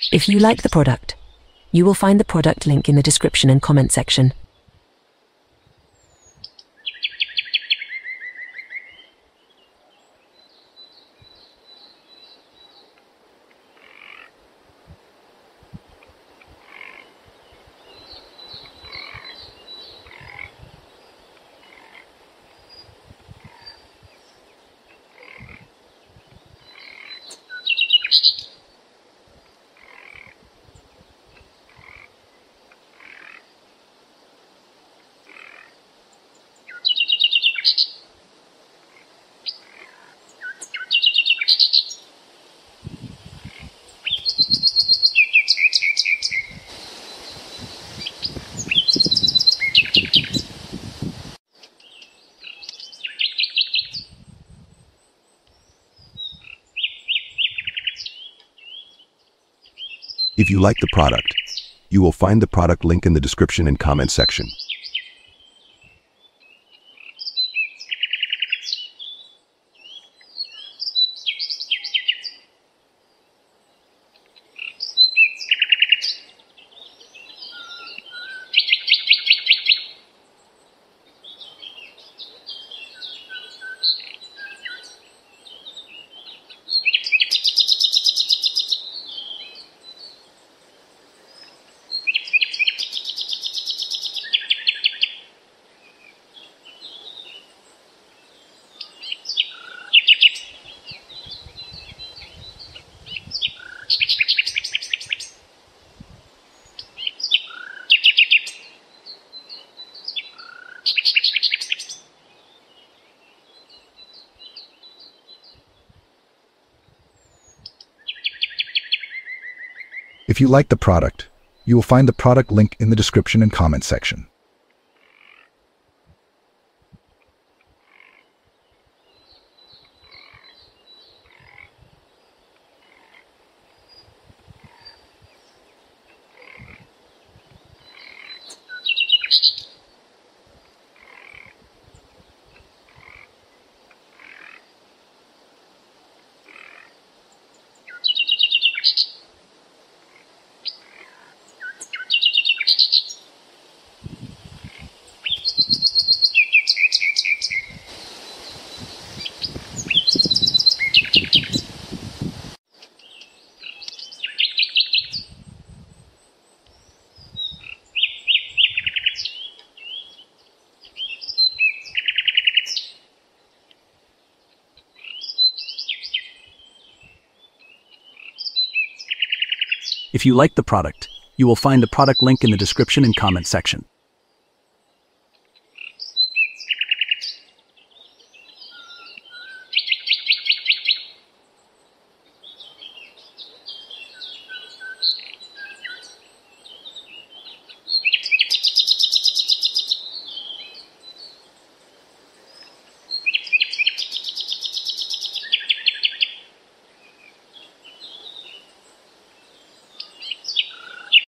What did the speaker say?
If you like the product, you will find the product link in the description and comment section. If you like the product, you will find the product link in the description and comment section. If you like the product, you will find the product link in the description and comment section. If you like the product, you will find the product link in the description and comment section.